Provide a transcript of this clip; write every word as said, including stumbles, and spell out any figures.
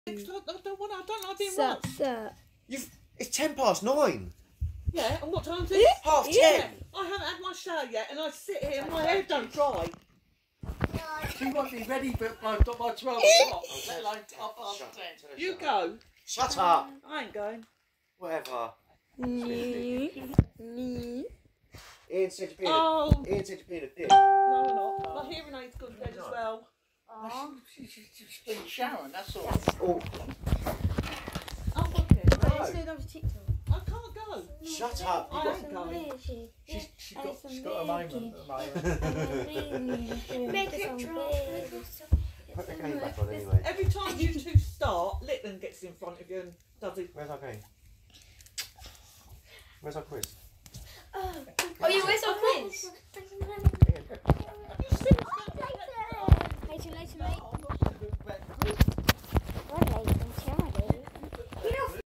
I don't want. I don't like being Sir, rushed. sir. You've. It's ten past nine. Yeah, and what time is it? Half Yeah, ten. I haven't had my shower yet, and I sit here and my hair don't dry. She won't be ready by, by, by twelve o'clock. Let alone half past ten. You go. Shut up. I ain't going. Whatever. Me. Me. Ian said you're being a, Oh, Ian said you're being a dick. no, we're not. My hearing aid's gone dead as well. She, she, she's been showering, that's all. Oh, I'm looking. Let's go to TikTok. I can't go. shut up. I ain't going. She's, she's, got, she's got a moment at the moment. Make it Put the game back on anyway. Every time you two start, Litland gets in front of you and does it. Where's our game? Where's our quiz? Oh, yeah, where's our quiz? You still Later, later, mate.